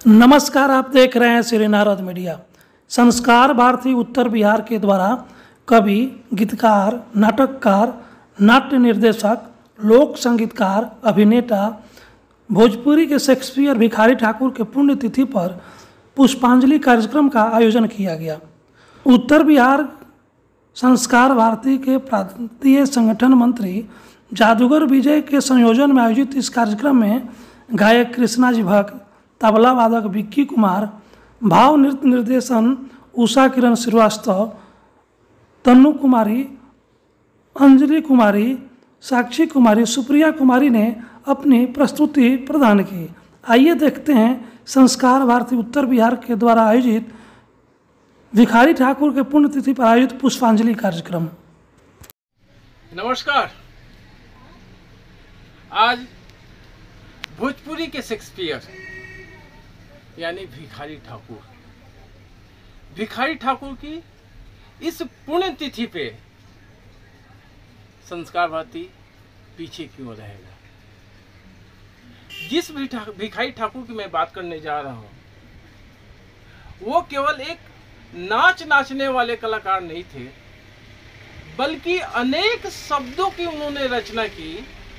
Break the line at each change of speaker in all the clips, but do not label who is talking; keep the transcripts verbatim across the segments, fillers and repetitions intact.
नमस्कार, आप देख रहे हैं श्री नारद मीडिया। संस्कार भारती उत्तर बिहार के द्वारा कवि, गीतकार, नाटककार, नाट्य निर्देशक, लोक संगीतकार, अभिनेता, भोजपुरी के शेक्सपियर भिखारी ठाकुर के पुण्यतिथि पर पुष्पांजलि कार्यक्रम का आयोजन किया गया। उत्तर बिहार संस्कार भारती के प्रांतीय संगठन मंत्री जादूगर विजय के संयोजन में आयोजित इस कार्यक्रम में गायक कृष्णा जी भक्त, तबला वादक विक्की कुमार, भाव नृत्य निर्देशन उषा किरण श्रीवास्तव, तन्नू कुमारी, अंजलि कुमारी, साक्षी कुमारी, सुप्रिया कुमारी ने अपनी प्रस्तुति प्रदान की। आइए देखते हैं संस्कार भारती उत्तर बिहार के द्वारा आयोजित भिखारी ठाकुर के पुण्यतिथि पर आयोजित पुष्पांजलि कार्यक्रम।
नमस्कार। आज भोजपुरी के शेक्सपियर यानी भिखारी ठाकुर भिखारी ठाकुर की इस पुण्यतिथि पे संस्कार भारती पीछे क्यों रहेगा। जिस भिखारी ठाकुर की मैं बात करने जा रहा हूं वो केवल एक नाच नाचने वाले कलाकार नहीं थे, बल्कि अनेक शब्दों की उन्होंने रचना की।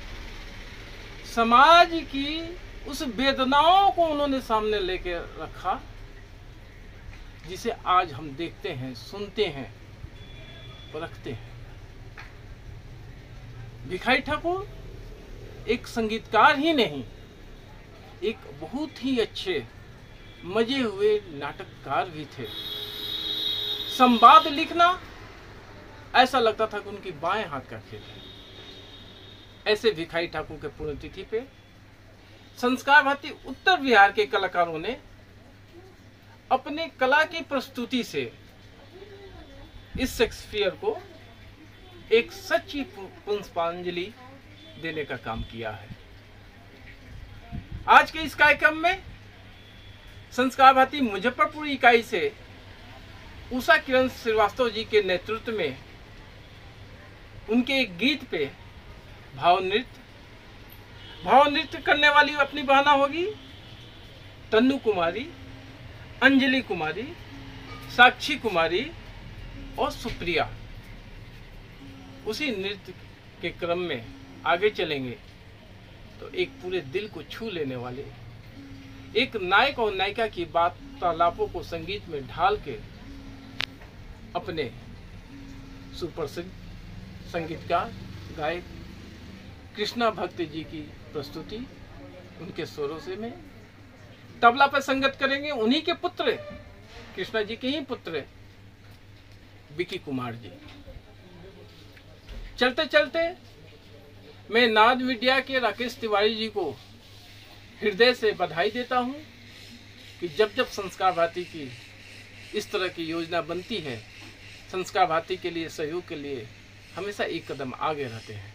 समाज की उस वेदनाओं को उन्होंने सामने लेके रखा, जिसे आज हम देखते हैं, सुनते हैं, परखते हैं। भिखारी ठाकुर एक संगीतकार ही नहीं, एक बहुत ही अच्छे मजे हुए नाटककार भी थे। संवाद लिखना ऐसा लगता था कि उनकी बाएं हाथ का खेल है। ऐसे भिखारी ठाकुर के पुण्यतिथि पे संस्कार भारती उत्तर बिहार के कलाकारों ने अपने कला की प्रस्तुति से इस शेक्सपियर को एक सच्ची पुष्पांजलि देने का काम किया है। आज के इस कार्यक्रम में संस्कार भारती मुजफ्फरपुर इकाई से उषा किरण श्रीवास्तव जी के नेतृत्व में उनके एक गीत पे भाव नृत्य भाव नृत्य करने वाली अपनी बहना होगी तन्नू कुमारी, अंजलि कुमारी, साक्षी कुमारी और सुप्रिया। उसी नृत्य के क्रम में आगे चलेंगे तो एक पूरे दिल को छू लेने वाले एक नायक और नायिका की वार्तालापों को संगीत में ढाल के अपने सुप्रसिद्ध संगीतकार गायक कृष्णा भक्त जी की प्रस्तुति उनके स्वरों से में तबला पर संगत करेंगे उन्हीं के पुत्र, कृष्णा जी के ही पुत्र विक्की कुमार जी। चलते चलते मैं नाद मीडिया के राकेश तिवारी जी को हृदय से बधाई देता हूं कि जब जब संस्कार भारती की इस तरह की योजना बनती है, संस्कार भारती के लिए सहयोग के लिए हमेशा एक कदम आगे रहते हैं।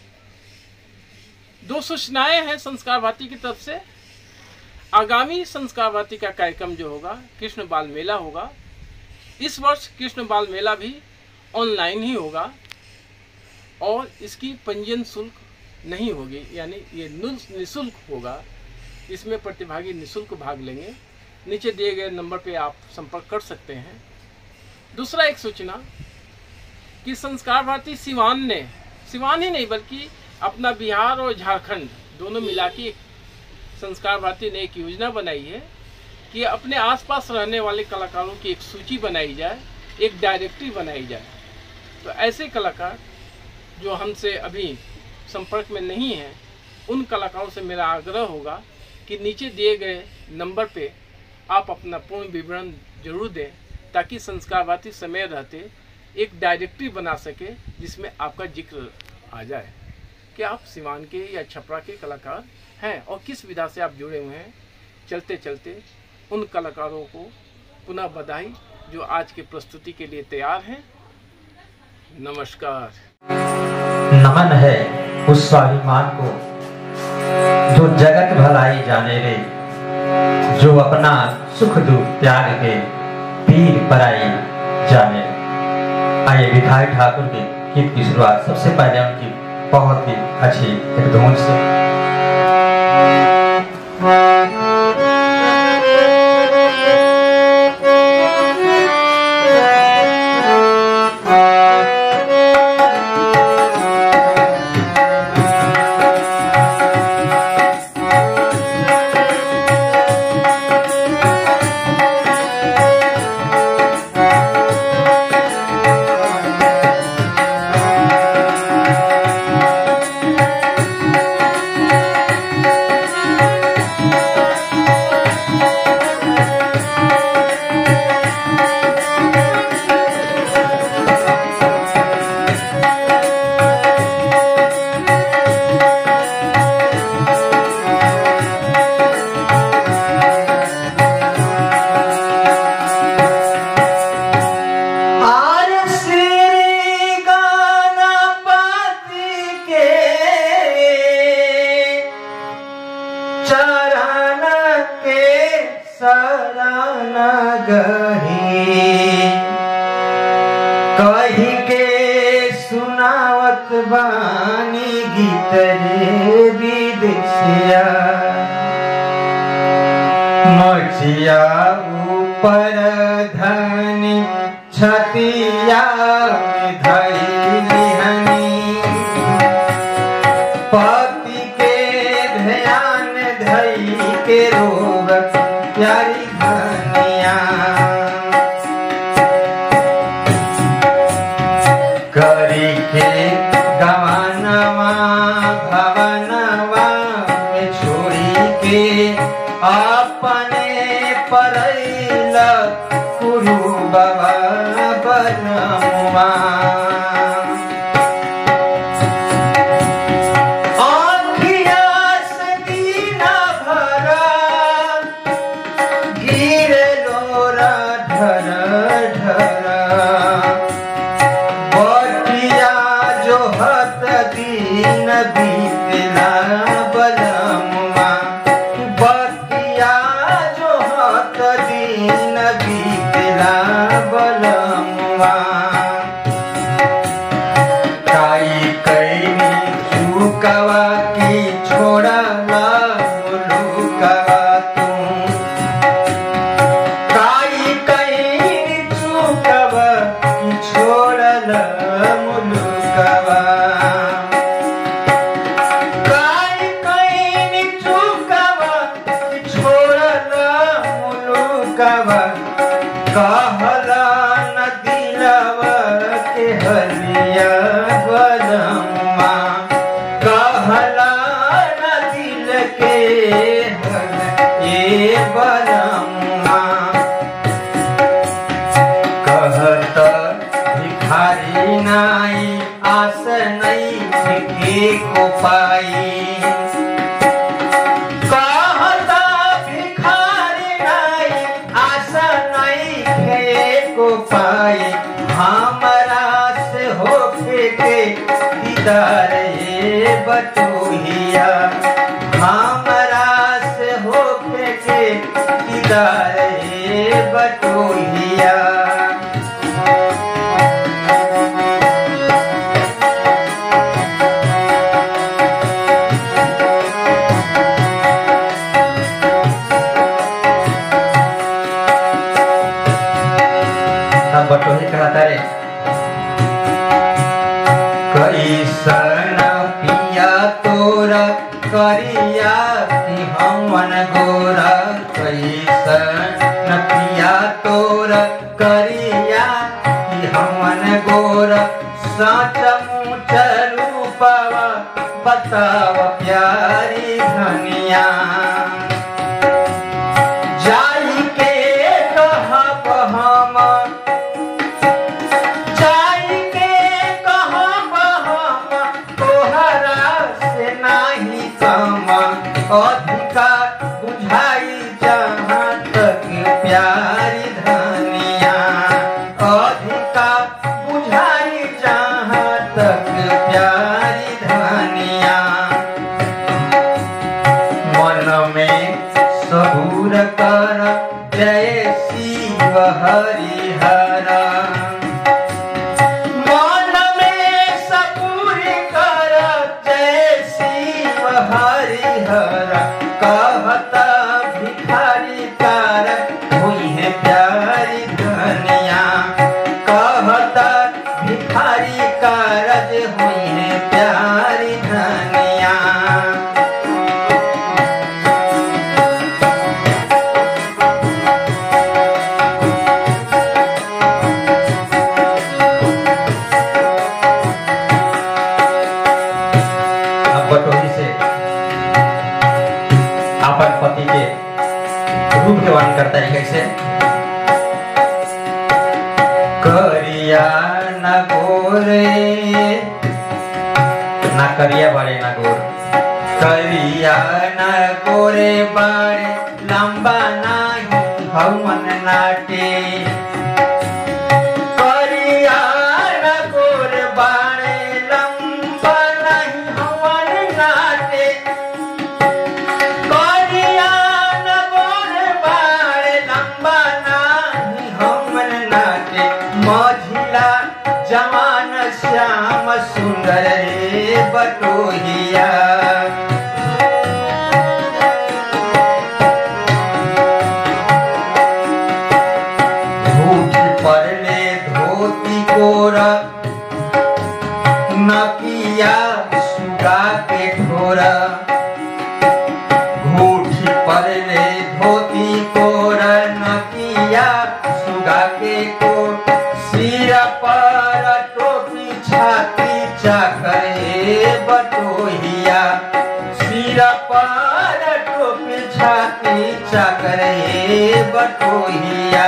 दो सूचनाएं हैं संस्कार भारती की तरफ से। आगामी संस्कार भारती का कार्यक्रम जो होगा कृष्ण बाल मेला होगा। इस वर्ष कृष्ण बाल मेला भी ऑनलाइन ही होगा और इसकी पंजीयन शुल्क नहीं होगी, यानी ये निःशुल्क होगा। इसमें प्रतिभागी निःशुल्क भाग लेंगे। नीचे दिए गए नंबर पे आप संपर्क कर सकते हैं। दूसरा एक सूचना कि संस्कार भारती सिवान ने सिवान ही नहीं बल्कि अपना बिहार और झारखंड दोनों मिला के एक संस्कार भारती ने एक योजना बनाई है कि अपने आसपास रहने वाले कलाकारों की एक सूची बनाई जाए, एक डायरेक्टरी बनाई जाए। तो ऐसे कलाकार जो हमसे अभी संपर्क में नहीं हैं, उन कलाकारों से मेरा आग्रह होगा कि नीचे दिए गए नंबर पे आप अपना पूर्ण विवरण जरूर दें, ताकि संस्कार भारती समय रहते एक डायरेक्टरी बना सके जिसमें आपका जिक्र आ जाए कि आप सिवान के या छपरा के कलाकार हैं और किस विधा से आप जुड़े हुए हैं। चलते चलते उन कलाकारों को पुनः बधाई जो आज की प्रस्तुति के लिए तैयार हैं। नमस्कार।
नमन है उस स्वाभिमान को जो जगत भलाई जाने रे, जो अपना सुख दुख त्याग के पीर पराई जाने। आइए भिखारी ठाकुर के गीत की शुरुआत सबसे पहले उनकी बहुत ही अच्छी एक धुन से। नगही कही के सुनावत बानी गीत रे विदेशिया मोचिया ऊपर धनी छतिया में धैली हनी पति के ध्यान धई के रोग प्यारी धनिया करी के गवानवा भवनवा में छोड़ी के अपने परैल कुरु बाबा बनवा आँखिया से दीना भरा गिरे लोरा ढर ढरा बटिया जो हत दीन बीतला बलमुआ बटिया जो हत दीन बीतला बलमुआ काई कैनी चुकवा की छोड़ा मुलुकवा तुम काई कैनी चुकवा की छोड़ल मुलुकवा काई कैनी चुकवा की छोड़ल मुलुकवा कहला न दिलवा के हलिया बलम्मा कहला न दिल के हल ये बलम्मा कहत भिखारी नाई आस नहीं के को पाई कहता भिखारी नाई आशा नहीं के को पाई हमरा से होके के दीदार ये बटोहिया हमरा से होके के दीदार ये बटोहिया बटोही कहता रे कैसन पिया तोरा करिया कि हमन गोरा कैसन पिया तोरा करिया कि हमन गोरा सच मुच रूपवा बताव प्यारी धनिया जाई के कहब हम अधिकार बुझाई जहाँ तक प्यारी धनिया अधिकार बुझाई जहाँ तक प्यारी धनिया मन में सबूर कर जय शिव हरिहर मन में सबूर कर जय शिव हरिहर कहता भिखारी तार हुई है प्यारी धनिया कहता भिखारी कारज हुई है प्यारी धनिया अब बटोही से अपन पति के रूप के वर्णन करता है कैसे करिया न गोरे न करिया बड़े न गोर करिया न गोरे बड़े लंबा नहीं हवन नाटे करिया न गोरे बड़े लंबा नहीं हवन नाटे करिया न गोरे बड़े लंबा चाकर रे बटोहिया। झूठ पड़ले धोती कोरा नकिया सुगा के ठोरा। घूठ पड़ले धोती कोरा नकिया सुगा के को। सिर पर टोपी छाती चाकर रे बटोहिया। सिर पर टोपी छाती चाकर रे बटोहिया।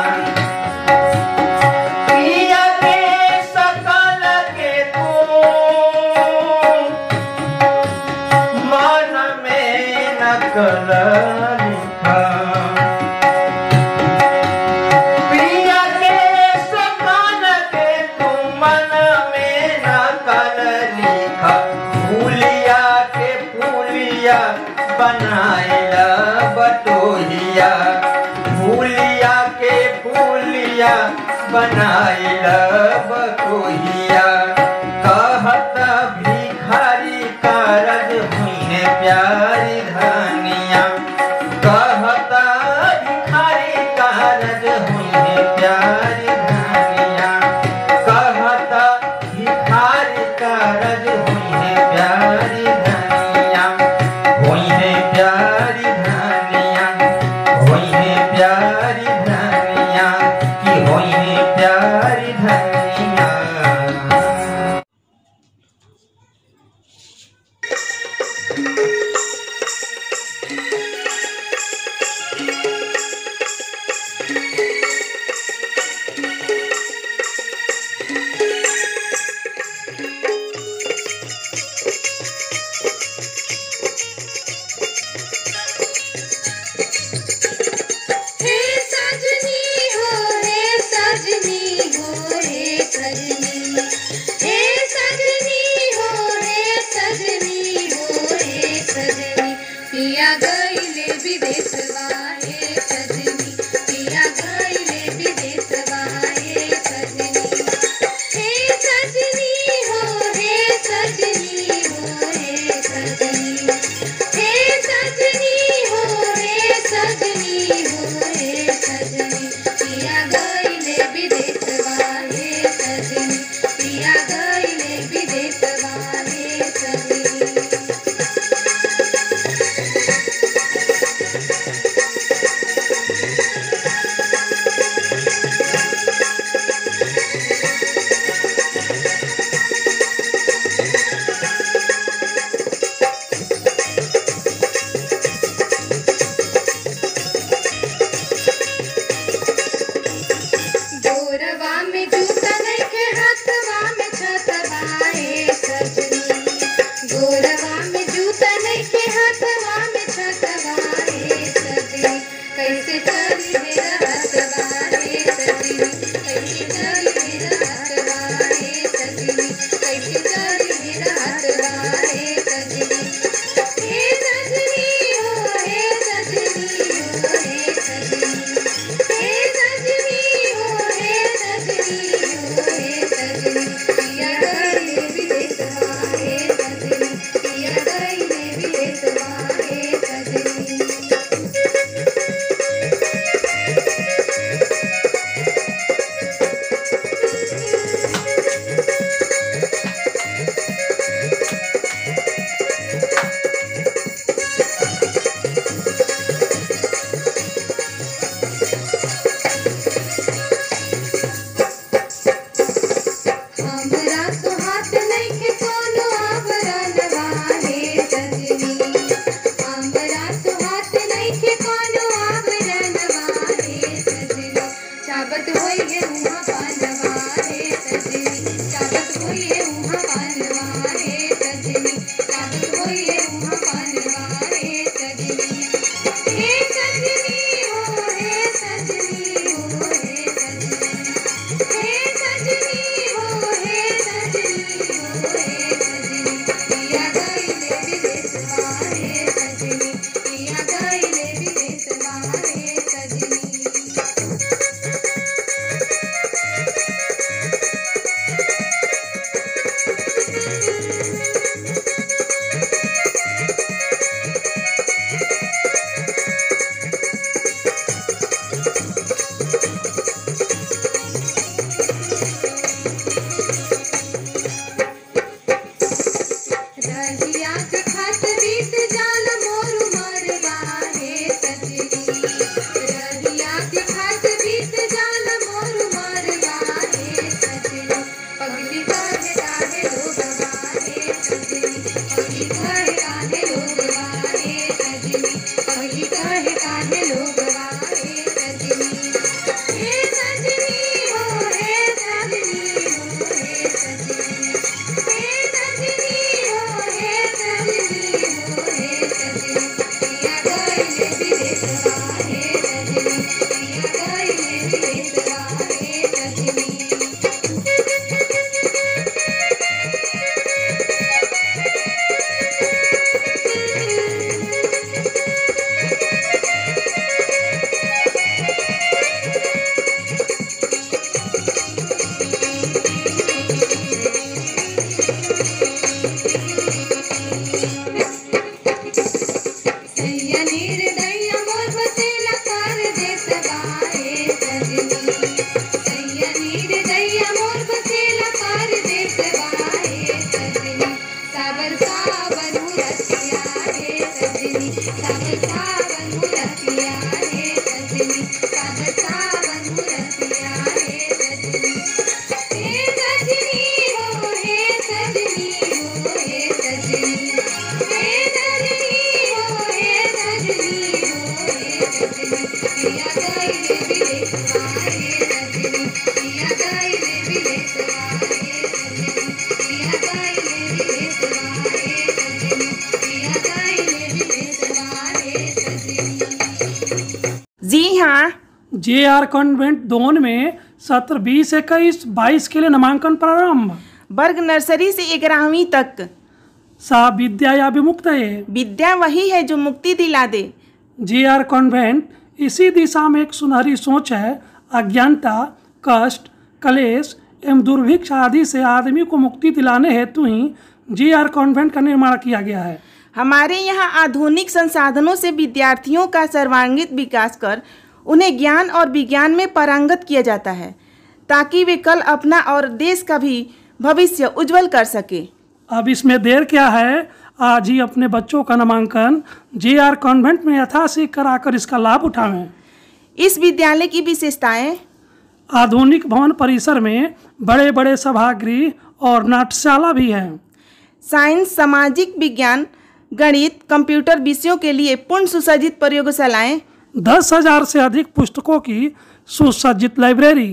प्रिया के सपन के तुम मन में न कल लिखा। फूलिया के फूलिया बनाइला बटोहिया। फूलिया के फूलिया बनाइला बटोहिया। कहत भिखारी कारज हुई प्यारी धनिया। कहता भिखारी कारज हुई प्यारी धनिया। कहता भिखारी कारज हुई प्यारी धनिया। हुई प्यारी धनिया। हुई प्यारी धनिया कि हुई प्यारी धनिया।
रहिया दिखत बीत जाल मोर मरवा हे सजनी, रहिया दिखत बीत जाल मोर मरवा हे सजनी, पगली कहे काहे लोगवा हे सजनी, पगली कहे काहे लोगवा हे सजनी, पगली कहे काहे लोगवा हे सजनी, हे सजनी हो हे सजनी हो हे सजनी, हे सजनी हो हे सजनी हो हे सजनी, पिया गइले विदेशवा हे सजनी, पिया गइले विदेशवा हे सजनी। सैया निर्दया मोर बसेला परदेसवा हे सजनी, सैया निर्दया मोर बसेला परदेसवा हे सजनी, सावर सावन मुरतिया हे सजनी, सावर सावन मुरतिया हे सजनी, सावर सावन मुरतिया हे सजनी, हे सजनी हो हे सजनी हो हे सजनी, हे सजनी हो हे सजनी हो हे सजनी, पिया गइले विदेशवा हे सजनी, पिया गइले विदेशवा हे सजनी, पिया गइले विदेशवा हे सजनी, पिया गइले विदेशवा हे सजनी।
जी हाँ,
जे आर कॉन्वेंट दोन में सत्र बीस इक्कीस बाईस के लिए नामांकन प्रारंभ।
वर्ग नर्सरी से ग्यारहवीं तक।
सा विद्या या विमुक्त है।
विद्या वही है जो मुक्ति दिला दे।
जे आर कॉन्वेंट इसी दिशा में एक सुनहरी सोच है। अज्ञानता, कष्ट, कलेश एवं दुर्भिक्ष आदि से आदमी को मुक्ति दिलाने हेतु ही जे आर कॉन्वेंट का निर्माण किया गया है।
हमारे यहाँ आधुनिक संसाधनों से विद्यार्थियों का सर्वांगीण विकास कर उन्हें ज्ञान और विज्ञान में पारंगत किया जाता है, ताकि वे कल अपना और देश का भी भविष्य उज्जवल कर सके।
अब इसमें देर क्या है, आज ही अपने बच्चों का नामांकन जे आर कॉन्वेंट में यथाशीघ्र कराकर इसका लाभ उठाएं।
इस विद्यालय की विशेषताएं:
आधुनिक भवन परिसर में बड़े बड़े सभागृह और नाट्यशाला भी हैं।
साइंस, सामाजिक विज्ञान, गणित, कंप्यूटर विषयों के लिए पूर्ण सुसज्जित प्रयोगशालाएं,
दस हजार से अधिक पुस्तकों की सुसज्जित लाइब्रेरी।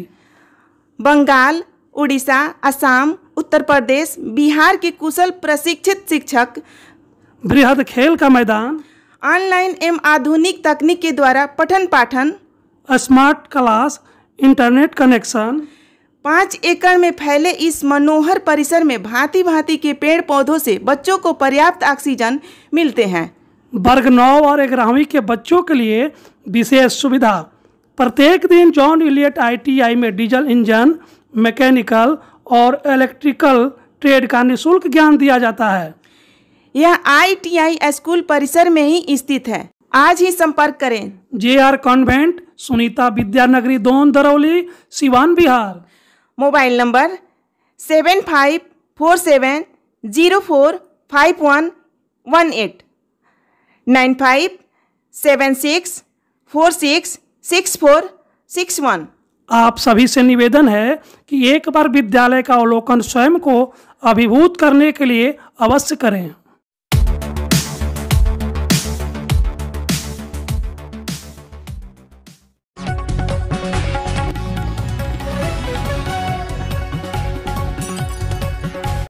बंगाल, उड़ीसा, असम, उत्तर प्रदेश, बिहार के कुशल प्रशिक्षित शिक्षक,
बृहद खेल का मैदान,
ऑनलाइन एवं आधुनिक तकनीक के द्वारा पठन पाठन,
स्मार्ट क्लास, इंटरनेट कनेक्शन।
पाँच एकड़ में फैले इस मनोहर परिसर में भांति भांति के पेड़ पौधों से बच्चों को पर्याप्त ऑक्सीजन मिलते हैं।
वर्ग नौ और ग्यारहवीं के बच्चों के लिए विशेष सुविधा। प्रत्येक दिन John Elliot I T I में डीजल इंजन, मैकेनिकल और इलेक्ट्रिकल ट्रेड का निःशुल्क ज्ञान दिया जाता है।
यह आई टी आई स्कूल परिसर में ही स्थित है। आज ही संपर्क करें।
जे आर convent, Sunita Vidyanagari, Don Darauli, Siwan, Bihar.
Mobile number seven five four seven zero four five one one eight, nine five seven six four six six four six one.
आप सभी से निवेदन है कि एक बार विद्यालय का अवलोकन स्वयं को अभिभूत करने के लिए अवश्य करें।